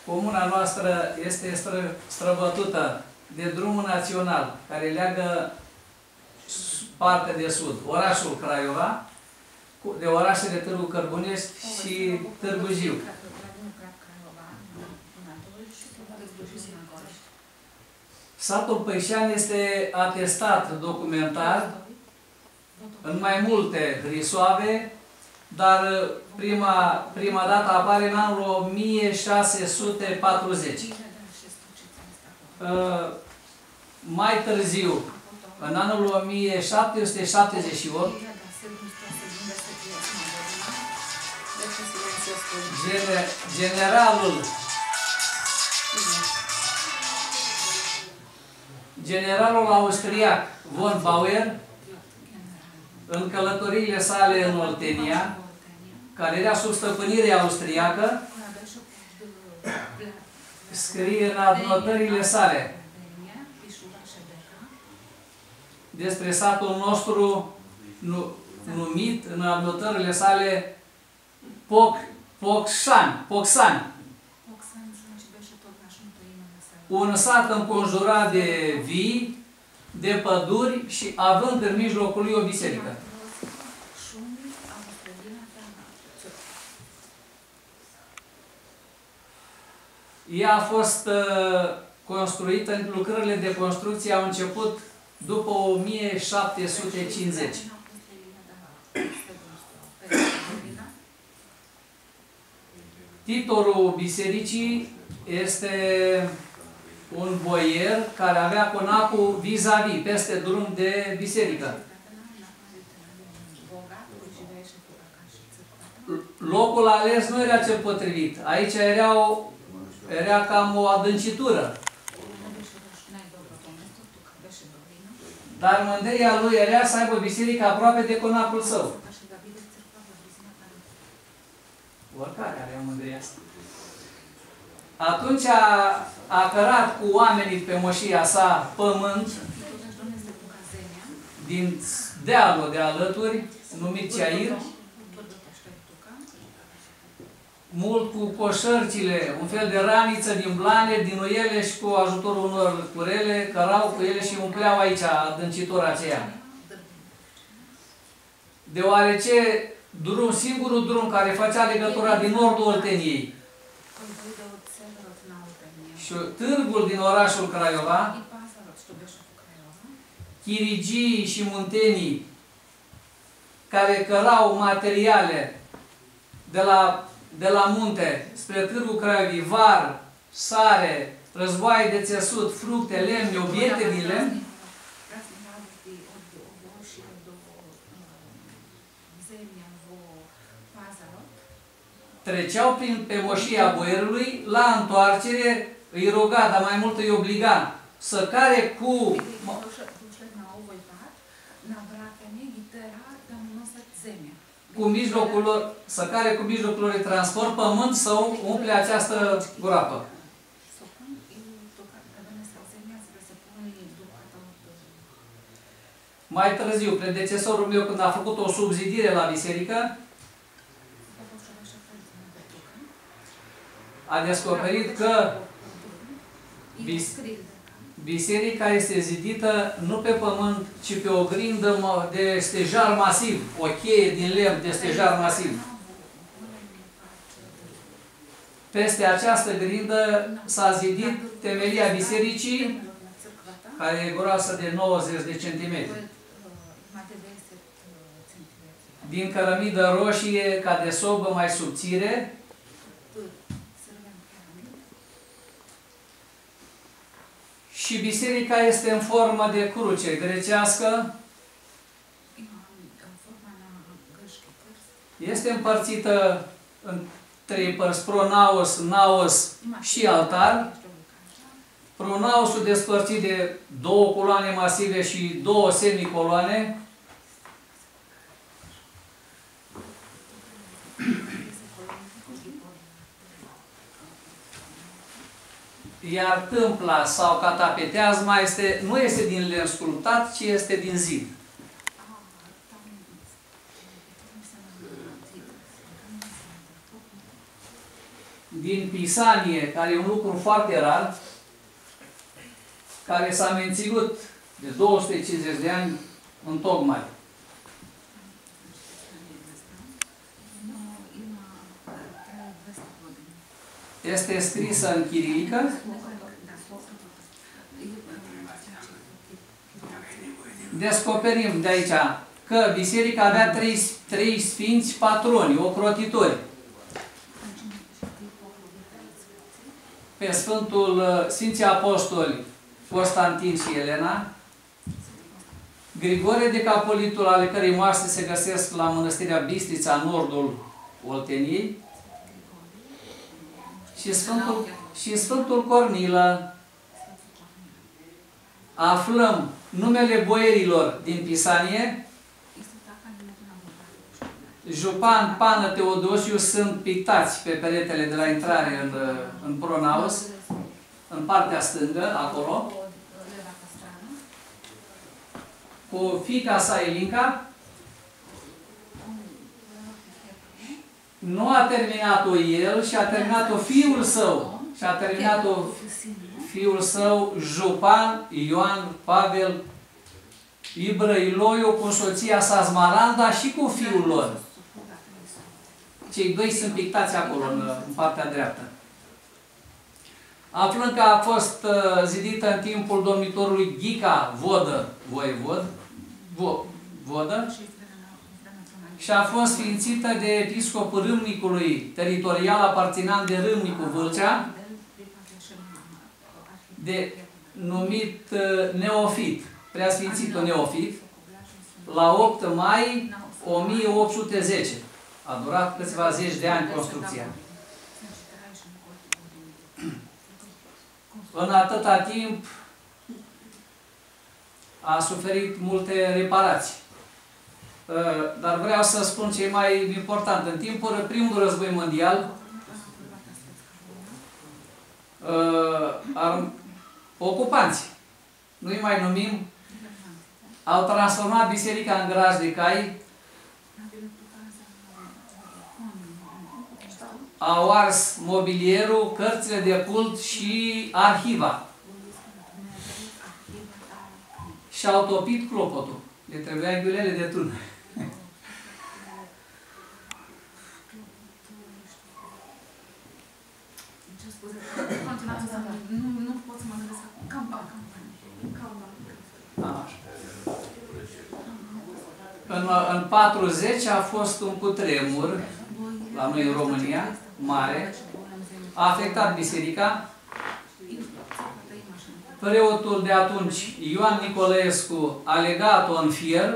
Comuna noastră este străbătută de drumul național care leagă partea de sud, orașul Craiova, de orașele Târgu Cărbunești și Târgu Jiu. Satul Păișean este atestat documentar în mai multe hrisoave, dar prima dată apare în anul 1640. Mai târziu, în anul 1778, generalul austriac von Bauer, în călătoriile sale în Oltenia, care era sub stăpânire austriacă, scrie în adnotările sale despre satul nostru numit în adnotările sale Pocsan. Un sat înconjurat de vii, de păduri și având în mijlocul lui o biserică. Ea a fost construită, lucrările de construcție au început după 1750. Titorul bisericii este un boier care avea conacul vis-a-vis, peste drum de biserică. Locul ales nu era cel potrivit. Aici era cam o adâncitură. Dar mândria lui era să aibă biserica aproape de conacul său. Oricare avea mândria asta. Atunci a cărat cu oamenii pe moșia sa pământ din dealul de alături, numit Ceair, mult cu coșărcile, un fel de raniță din blane, din uiele și cu ajutorul unor curele, cărau cu ele și umpleau aici adâncitura aceea. Deoarece singurul drum care făcea legătura din nordul Olteniei și târgul din orașul Craiova, chirigii și muntenii care cărau materiale de la munte spre târgul Craiovii, var, sare, războaie de țesut, fructe, lemne, obiecte din lemn, treceau pe moșia boierului, la întoarcere îi ruga, dar mai mult îi obliga să care cu mijlocul lor, să care cu mijlocul lor de transport pământ să umple această groapă. Mai târziu, predecesorul meu, când a făcut o subzidire la biserică, a descoperit că biserica este zidită nu pe pământ, ci pe o grindă de stejar masiv, o cheie din lemn de stejar masiv. Peste această grindă s-a zidit temelia bisericii, care e groasă de 90 de centimetri. Din cărămidă roșie, ca de sobă mai subțire, și biserica este în formă de cruce grecească. Este împărțită în trei părți, pronaos, naos și altar. Pronaosul despărțit de două coloane masive și două semicoloane. Iar tâmpla sau catapeteazma nu este din lemn sculptat, ci este din zid. din Pisanie, care e un lucru foarte rar, care s-a menținut de 250 de ani în tocmai. Este scrisă în chirilică. Descoperim de aici că biserica avea trei sfinți patroni, ocrotitori. Pe Sfinții Apostoli Constantin și Elena, Grigore de Capolitul, ale cărei moaște se găsesc la Mănăstirea Bistrița, în nordul Olteniei, și Sfântul Cornilă. Aflăm numele boierilor din Pisanie. Jupan, Pană, Teodosiu sunt pictați pe peretele de la intrare în pronaos, în partea stângă, acolo, cu fiica sa Elinca. Nu a terminat-o el, și a terminat-o fiul său. Și a terminat-o fiul său, Jupan, Ioan, Pavel, Ibră, Iloiu, cu soția sa Smaranda și cu fiul lor. Cei doi sunt pictați acolo, în partea dreaptă. Aflând că a fost zidită în timpul domnitorului Ghica Vodă, Vodă, și a fost sfințită de episcopul Râmnicului, teritorial aparținând de Râmnicu Vâlcea, numit Neofit, preasfințitul Neofit, la 8 mai 1810. A durat câțiva zeci de ani construcția. În atâta timp a suferit multe reparații. Dar vreau să spun ce e mai important. În timpul primului război mondial, ocupanții, nu-i mai numim, au transformat biserica în graj de cai, au ars mobilierul, cărțile de cult și arhiva. Și au topit clopotul. Le trebuia ghiulele de tun. Nu pot să mă gândesc În 40 a fost un cutremur la noi în România, mare, a afectat biserica. Preotul de atunci, Ioan Nicolaescu, a legat-o în fier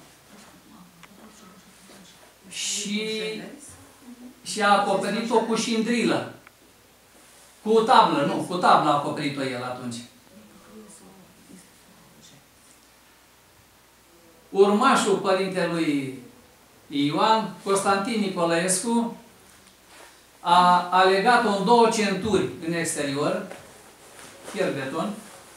și a acoperit-o cu șindrilă. Cu o tablă, nu, cu tablă a acoperit-o el atunci. Urmașul părintelui Ioan, Constantin Nicolaescu, a legat-o în 2 centuri în exterior, fier beton.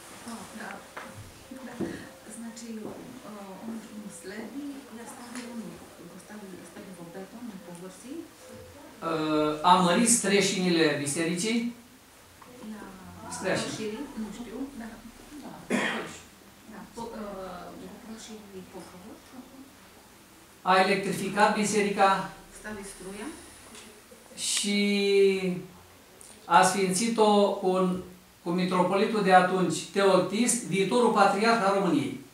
A mărit streșinile bisericii. Streșini. Nu știu, dar... A electrificat biserica și a sfințit-o cu mitropolitul de atunci, Teoctist, viitorul patriarh al României.